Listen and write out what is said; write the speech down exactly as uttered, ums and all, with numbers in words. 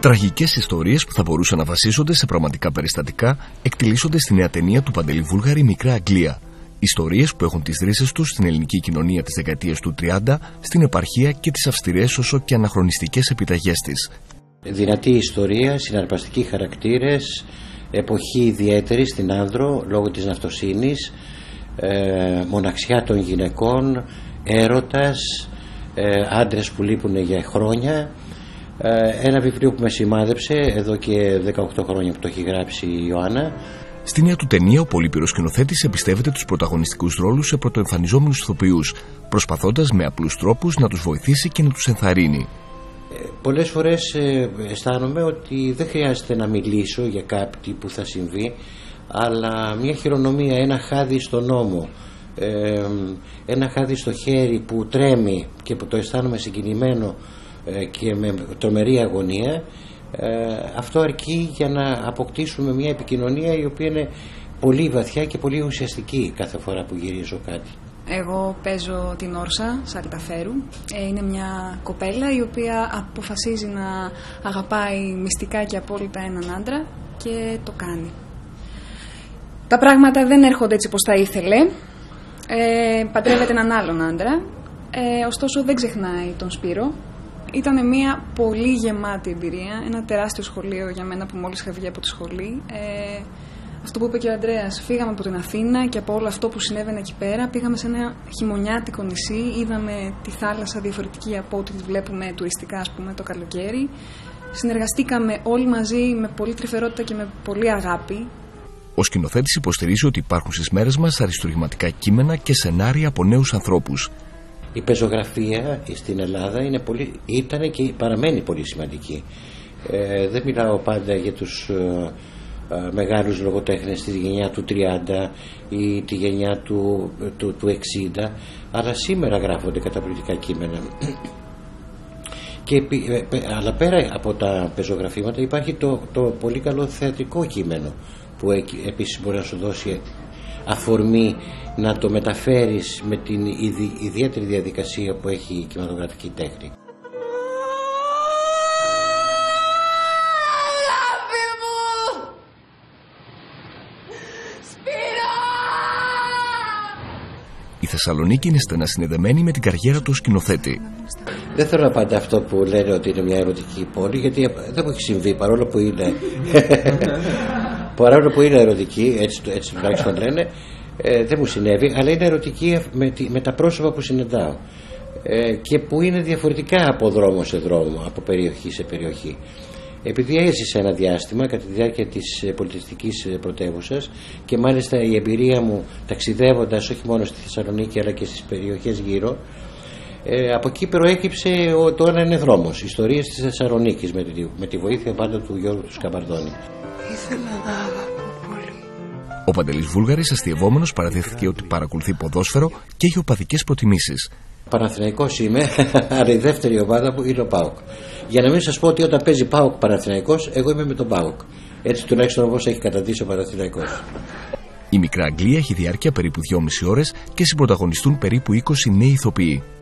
Τραγικές ιστορίες που θα μπορούσαν να βασίζονται σε πραγματικά περιστατικά εκτελήσονται στη νέα ταινία του Παντελή Βούλγαρη «Μικρά Αγγλία». Ιστορίες που έχουν τις ρίζες τους στην ελληνική κοινωνία της δεκαετίας του τριάντα, στην επαρχία και τις αυστηρές όσο και αναχρονιστικές επιταγές της. Δυνατή ιστορία, συναρπαστικοί χαρακτήρες, εποχή ιδιαίτερη στην Άνδρο λόγω της ναυτοσύνης, ε, μοναξιά των γυναικών, έρωτας, ε, άντρες που λείπουν για χρόνια. Ε, ένα βιβλίο που με σημάδεψε εδώ και δεκαοκτώ χρόνια που το έχει γράψει η Ιωάννα. Στη νέα του ταινία, ο πολύπειρος σκηνοθέτης εμπιστεύεται τους πρωταγωνιστικούς ρόλους σε πρωτοεμφανιζόμενους ηθοποιούς, προσπαθώντας με απλούς τρόπους να τους βοηθήσει και να τους ενθαρρύνει. Ε, πολλές φορές ε, αισθάνομαι ότι δεν χρειάζεται να μιλήσω για κάτι που θα συμβεί, αλλά μια χειρονομία, ένα χάδι στον ώμο, ε, ένα χάδι στο χέρι που τρέμει και που το αισθάνομαι συγκινημένο ε, και με τρομερή αγωνία. Ε, αυτό αρκεί για να αποκτήσουμε μια επικοινωνία η οποία είναι πολύ βαθιά και πολύ ουσιαστική κάθε φορά που γυρίζω κάτι. Εγώ παίζω την Όρσα Σαλταφέρου. Ε, είναι μια κοπέλα η οποία αποφασίζει να αγαπάει μυστικά και απόλυτα έναν άντρα και το κάνει. Τα πράγματα δεν έρχονται έτσι όπως τα ήθελε. Ε, παντρεύεται έναν άλλον άντρα. Ε, ωστόσο δεν ξεχνάει τον Σπύρο. Ήταν μια πολύ γεμάτη εμπειρία, ένα τεράστιο σχολείο για μένα που μόλις είχα βγει από τη σχολή. Ε, αυτό που είπε και ο Ανδρέας, φύγαμε από την Αθήνα και από όλο αυτό που συνέβαινε εκεί πέρα, πήγαμε σε ένα χειμωνιάτικο νησί, είδαμε τη θάλασσα διαφορετική από ό,τι τη βλέπουμε τουριστικά, ας πούμε, το καλοκαίρι. Συνεργαστήκαμε όλοι μαζί με πολύ τρυφερότητα και με πολύ αγάπη. Ο σκηνοθέτης υποστηρίζει ότι υπάρχουν στις μέρες μας αριστουργηματικά κείμενα και σενάρια από νέους ανθρώπους. Η πεζογραφία στην Ελλάδα είναι πολύ, ήταν και παραμένει πολύ σημαντική. Ε, δεν μιλάω πάντα για τους ε, ε, μεγάλους λογοτέχνες της γενιά του τριάντα ή τη γενιά του, του, του εξήντα, αλλά σήμερα γράφονται καταπληκτικά κείμενα. Και, ε, αλλά πέρα από τα πεζογραφήματα υπάρχει το, το πολύ καλό θεατρικό κείμενο που επίσης μπορεί να σου δώσει αφορμή να το μεταφέρεις με την ιδι, ιδιαίτερη διαδικασία που έχει η κινηματογραφική τέχνη. Αγάπη μου! Σπύρο! Η Θεσσαλονίκη είναι στενά συνδεδεμένη με την καριέρα του σκηνοθέτη. Δεν θέλω να πάντα αυτό που λένε ότι είναι μια ερωτική πόλη, γιατί δεν μου έχει συμβεί, παρόλο που είναι παρόλο που είναι ερωτική, έτσι, έτσι τουλάχιστον λένε, ε, δεν μου συνέβη, αλλά είναι ερωτική με, τη, με τα πρόσωπα που συναντάω ε, και που είναι διαφορετικά από δρόμο σε δρόμο, από περιοχή σε περιοχή. Επειδή έζησα ένα διάστημα κατά τη διάρκεια της πολιτιστικής πρωτεύουσας και μάλιστα η εμπειρία μου ταξιδεύοντας όχι μόνο στη Θεσσαλονίκη αλλά και στις περιοχές γύρω, ε, από εκεί προέκυψε ο, το ένα είναι δρόμος, ιστορίες της Θεσσαλονίκης με τη, με τη βοήθεια πάντα του Γιώργου του Σκαμπαρδόνη. Ήθελα να αγαπώ πολύ. Ο Παντελής Βούλγαρης, αστειευόμενος, παραδέχθηκε ότι παρακολουθεί ποδόσφαιρο και έχει οπαδικές προτιμήσεις. Παναθηναϊκός είμαι, αλλά η δεύτερη ομάδα μου είναι ο ΠΑΟΚ. Για να μην σας πω ότι όταν παίζει ΠΑΟΚ Παναθηναϊκός, εγώ είμαι με τον ΠΑΟΚ. Έτσι τουλάχιστον όπως έχει καταντήσει ο Παναθηναϊκός. Η Μικρά Αγγλία έχει διάρκεια περίπου δυόμιση ώρες και συμπροταγωνιστούν περίπου είκοσι νέοι ηθοποιοί.